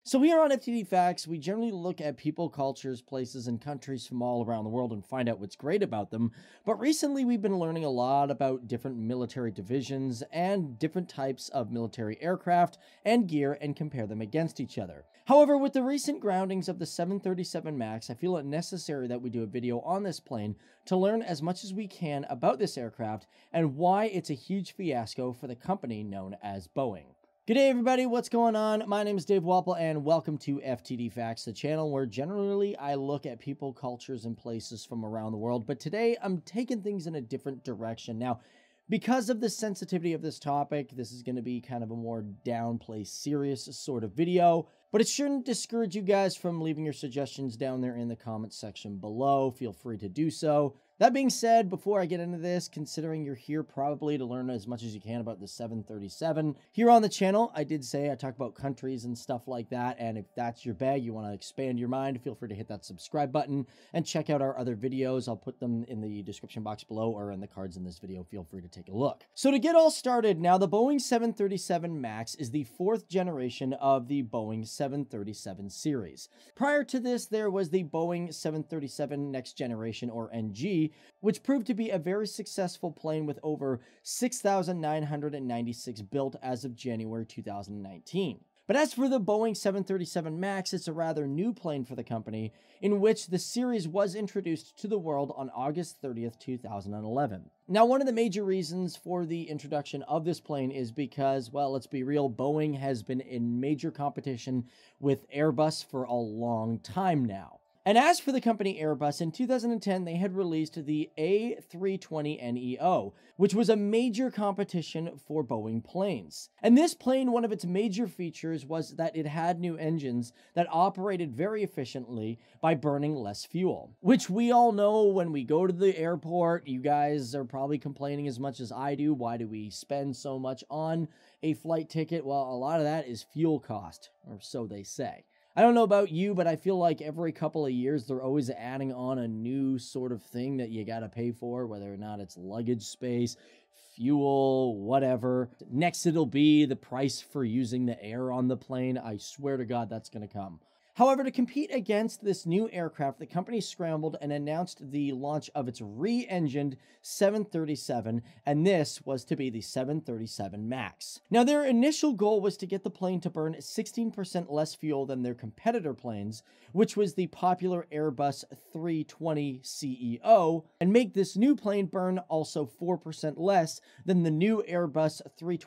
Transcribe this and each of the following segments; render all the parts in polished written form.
So here on FTD Facts, we generally look at people, cultures, places, and countries from all around the world and find out what's great about them. But recently, we've been learning a lot about different military divisions and different types of military aircraft and gear and compare them against each other. However, with the recent groundings of the 737 MAX, I feel it necessary that we do a video on this plane to learn as much as we can about this aircraft and why it's a huge fiasco for the company known as Boeing. Good day, everybody. What's going on? My name is Dave Walpole, and welcome to FTD Facts, the channel where generally I look at people, cultures, and places from around the world. But today, I'm taking things in a different direction. Now, because of the sensitivity of this topic, this is going to be kind of a more downplay, serious sort of video. But it shouldn't discourage you guys from leaving your suggestions down there in the comments section below. Feel free to do so. That being said, before I get into this, considering you're here probably to learn as much as you can about the 737, here on the channel, I did say I talk about countries and stuff like that, and if that's your bag, you want to expand your mind, feel free to hit that subscribe button and check out our other videos. I'll put them in the description box below or in the cards in this video. Feel free to take a look. So to get all started, now the Boeing 737 MAX is the fourth generation of the Boeing 737 series. Prior to this, there was the Boeing 737 Next Generation, or NG, which proved to be a very successful plane with over 6,996 built as of January 2019. But as for the Boeing 737 MAX, it's a rather new plane for the company, in which the series was introduced to the world on August 30th, 2011. Now, one of the major reasons for the introduction of this plane is because, well, let's be real, Boeing has been in major competition with Airbus for a long time now. And as for the company Airbus, in 2010, they had released the A320neo, which was a major competition for Boeing planes. And this plane, one of its major features was that it had new engines that operated very efficiently by burning less fuel, which we all know when we go to the airport. You guys are probably complaining as much as I do. Why do we spend so much on a flight ticket? Well, a lot of that is fuel cost, or so they say. I don't know about you, but I feel like every couple of years they're always adding on a new sort of thing that you gotta pay for, whether or not it's luggage space, fuel, whatever. Next, it'll be the price for using the air on the plane. I swear to God, that's gonna come. However, to compete against this new aircraft, the company scrambled and announced the launch of its re-engined 737, and this was to be the 737 MAX. Now, their initial goal was to get the plane to burn 16% less fuel than their competitor planes, which was the popular Airbus 320 CEO, and make this new plane burn also 4% less than the new Airbus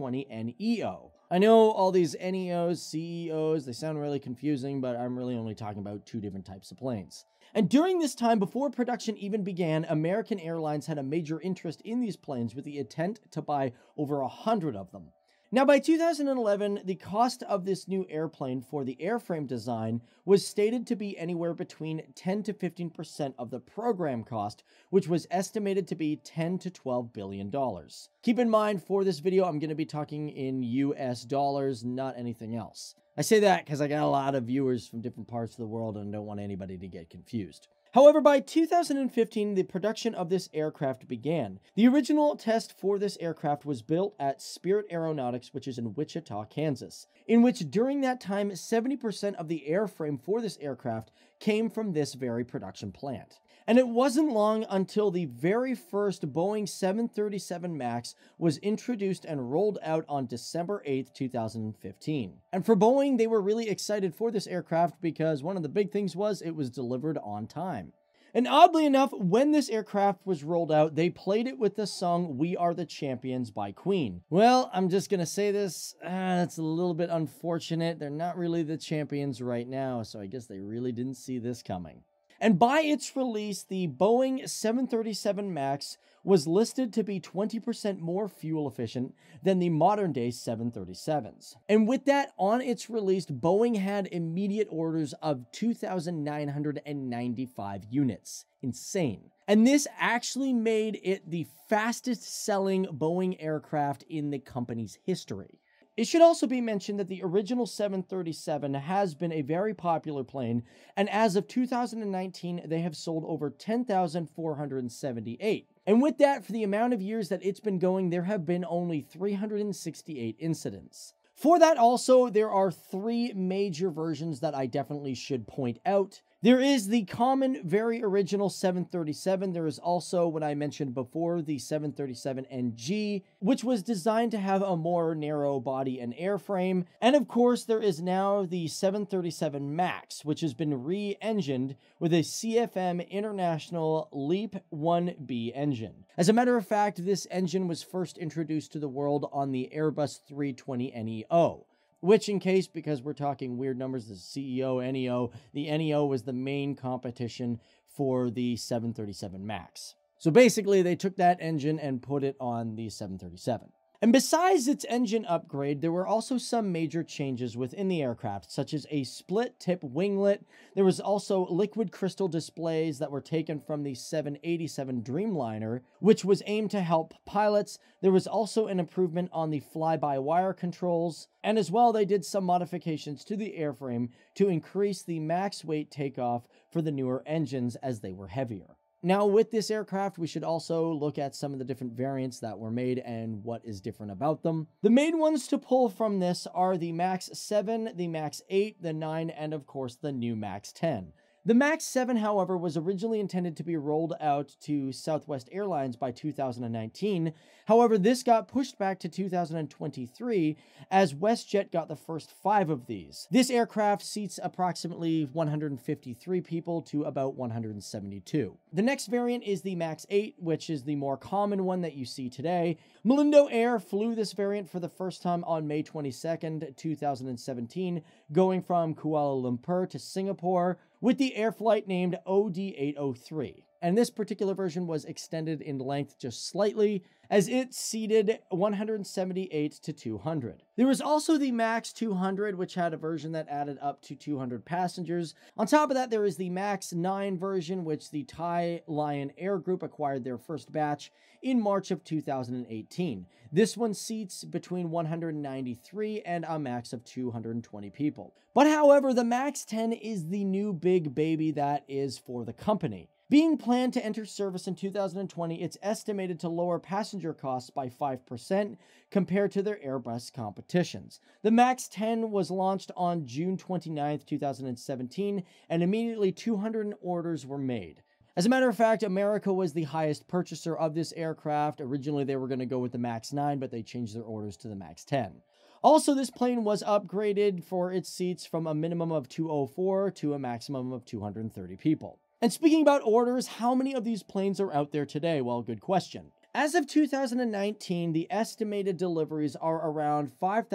320neo. I know all these NEOs, CEOs, they sound really confusing, but I'm really only talking about two different types of planes. And during this time, before production even began, American Airlines had a major interest in these planes with the intent to buy over 100 of them. Now, by 2011, the cost of this new airplane for the airframe design was stated to be anywhere between 10 to 15% of the program cost, which was estimated to be $10 to $12 billion. Keep in mind, for this video, I'm going to be talking in US dollars, not anything else. I say that because I got a lot of viewers from different parts of the world and I don't want anybody to get confused. However, by 2015, the production of this aircraft began. The original test for this aircraft was built at Spirit Aeronautics, which is in Wichita, Kansas, in which during that time, 70% of the airframe for this aircraft came from this very production plant. And it wasn't long until the very first Boeing 737 MAX was introduced and rolled out on December 8th, 2015. And for Boeing, they were really excited for this aircraft because one of the big things was it was delivered on time. And oddly enough, when this aircraft was rolled out, they played it with the song "We Are the Champions" by Queen. Well, I'm just gonna say this, it's a little bit unfortunate. They're not really the champions right now, so I guess they really didn't see this coming. And by its release, the Boeing 737 MAX was listed to be 20% more fuel efficient than the modern-day 737s. And with that, on its release, Boeing had immediate orders of 2,995 units. Insane. And this actually made it the fastest-selling Boeing aircraft in the company's history. It should also be mentioned that the original 737 has been a very popular plane, and as of 2019, they have sold over 10,478. And with that, for the amount of years that it's been going, there have been only 368 incidents. For that also, there are three major versions that I definitely should point out. There is the common, very original 737. There is also what I mentioned before, the 737NG, which was designed to have a more narrow body and airframe. And of course, there is now the 737 MAX, which has been re-engined with a CFM International LEAP 1B engine. As a matter of fact, this engine was first introduced to the world on the Airbus 320neo. Which, in case, because we're talking weird numbers, the CEO, NEO, the NEO was the main competition for the 737 MAX. So basically, they took that engine and put it on the 737. And besides its engine upgrade, there were also some major changes within the aircraft, such as a split-tip winglet. There was also liquid crystal displays that were taken from the 787 Dreamliner, which was aimed to help pilots. There was also an improvement on the fly-by-wire controls, and as well, they did some modifications to the airframe to increase the max weight takeoff for the newer engines as they were heavier. Now, with this aircraft, we should also look at some of the different variants that were made and what is different about them. The main ones to pull from this are the MAX 7, the MAX 8, the 9, and of course the new MAX 10. The MAX 7, however, was originally intended to be rolled out to Southwest Airlines by 2019. However, this got pushed back to 2023 as WestJet got the first 5 of these. This aircraft seats approximately 153 people to about 172. The next variant is the MAX 8, which is the more common one that you see today. Malindo Air flew this variant for the first time on May 22nd, 2017, going from Kuala Lumpur to Singapore, with the air flight named OD803. And this particular version was extended in length just slightly, as it seated 178 to 200. There was also the MAX 200, which had a version that added up to 200 passengers. On top of that, there is the MAX 9 version, which the Thai Lion Air Group acquired their first batch in March of 2018. This one seats between 193 and a max of 220 people. But however, the MAX 10 is the new big baby that is for the company. Being planned to enter service in 2020, it's estimated to lower passenger costs by 5% compared to their Airbus competitions. The MAX 10 was launched on June 29, 2017, and immediately 200 orders were made. As a matter of fact, America was the highest purchaser of this aircraft. Originally, they were going to go with the MAX 9, but they changed their orders to the MAX 10. Also, this plane was upgraded for its seats from a minimum of 204 to a maximum of 230 people. And speaking about orders, how many of these planes are out there today? Well, good question. As of 2019, the estimated deliveries are around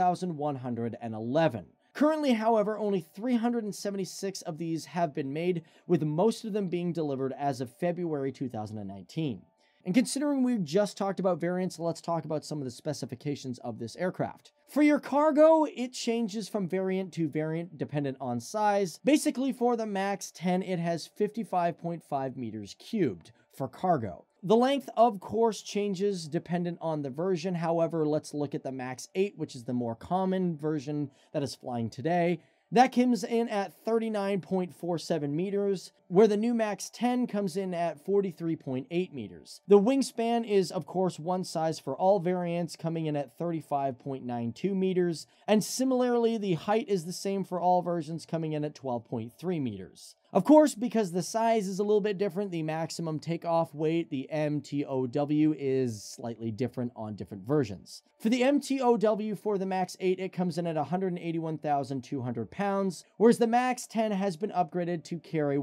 5,111. Currently, however, only 376 of these have been made, with most of them being delivered as of February 2019. And considering we just talked about variants, let's talk about some of the specifications of this aircraft. For your cargo, it changes from variant to variant dependent on size. Basically, for the MAX 10, it has 55.5 meters cubed for cargo. The length, of course, changes dependent on the version. However, let's look at the MAX 8, which is the more common version that is flying today. That comes in at 39.47 meters, where the new MAX 10 comes in at 43.8 meters. The wingspan is, of course, one size for all variants, coming in at 35.92 meters, and similarly, the height is the same for all versions, coming in at 12.3 meters. Of course, because the size is a little bit different, the maximum takeoff weight, the MTOW, is slightly different on different versions. For the MTOW for the MAX 8, it comes in at 181,200 pounds, whereas the MAX 10 has been upgraded to carry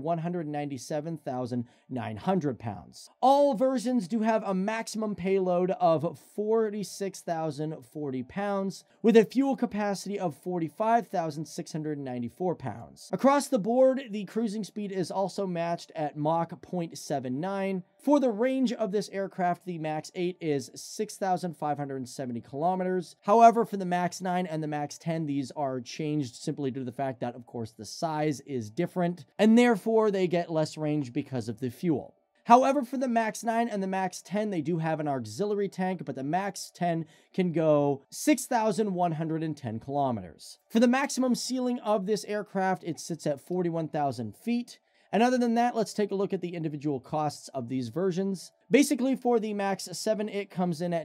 197,900 pounds. All versions do have a maximum payload of 46,040 pounds, with a fuel capacity of 45,694 pounds. Across the board, the cruising speed is also matched at Mach 0.79. For the range of this aircraft, the MAX 8 is 6,570 kilometers. However, for the MAX 9 and the MAX 10, these are changed simply due to the fact that, of course, the size is different, and therefore they get less range because of the fuel. However, for the MAX 9 and the MAX 10, they do have an auxiliary tank, but the MAX 10 can go 6,110 kilometers. For the maximum ceiling of this aircraft, it sits at 41,000 feet. And other than that, let's take a look at the individual costs of these versions. Basically, for the Max 7, it comes in at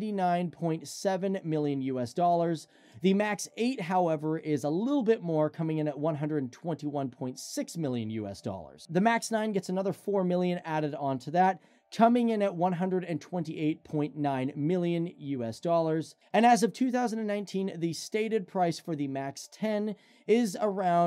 $99.7 million US. The Max 8, however, is a little bit more, coming in at $121.6 million US. The Max 9 gets another $4 million added onto that, coming in at $128.9 million US. And as of 2019, the stated price for the Max 10 is around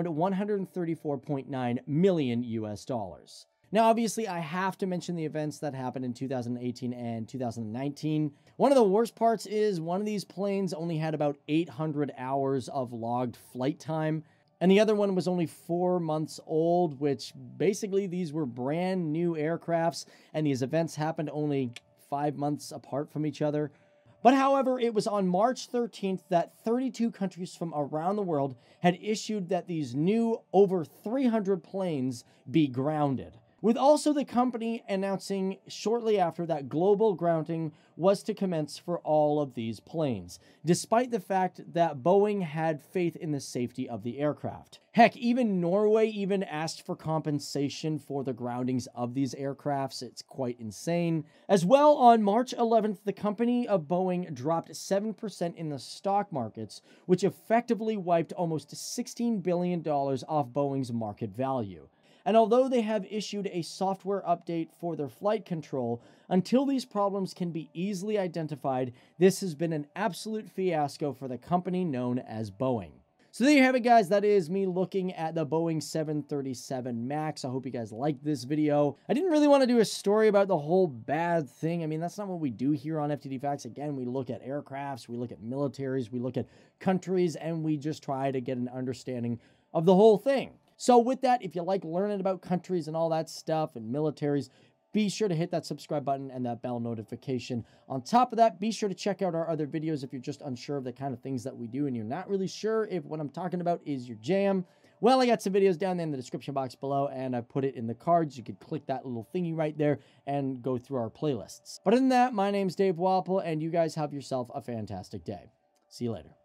$134.9 million US. Now, obviously, I have to mention the events that happened in 2018 and 2019. One of the worst parts is one of these planes only had about 800 hours of logged flight time, and the other one was only 4 months old, which basically these were brand new aircrafts, and these events happened only 5 months apart from each other. But however, it was on March 13th that 32 countries from around the world had issued that these new over 300 planes be grounded, with also the company announcing shortly after that global grounding was to commence for all of these planes, despite the fact that Boeing had faith in the safety of the aircraft. Heck, even Norway even asked for compensation for the groundings of these aircrafts. It's quite insane. As well, on March 11th, the company of Boeing dropped 7% in the stock markets, which effectively wiped almost $16 billion off Boeing's market value. And although they have issued a software update for their flight control, until these problems can be easily identified, this has been an absolute fiasco for the company known as Boeing. So there you have it, guys. That is me looking at the Boeing 737 MAX. I hope you guys liked this video. I didn't really want to do a story about the whole bad thing. I mean, that's not what we do here on FTD Facts. Again, we look at aircrafts, we look at militaries, we look at countries, and we just try to get an understanding of the whole thing. So with that, if you like learning about countries and all that stuff and militaries, be sure to hit that subscribe button and that bell notification. On top of that, be sure to check out our other videos if you're just unsure of the kind of things that we do and you're not really sure if what I'm talking about is your jam. Well, I got some videos down there in the description box below, and I put it in the cards. You could click that little thingy right there and go through our playlists. But other than that, my name's Dave Walpole, and you guys have yourself a fantastic day. See you later.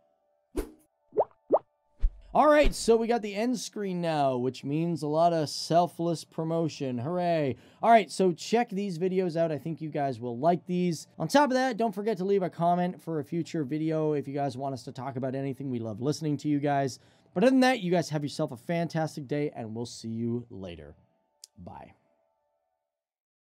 All right, so we got the end screen now, which means a lot of selfless promotion. Hooray. All right, so check these videos out. I think you guys will like these. On top of that, don't forget to leave a comment for a future video if you guys want us to talk about anything. We love listening to you guys. But other than that, you guys have yourself a fantastic day, and we'll see you later. Bye.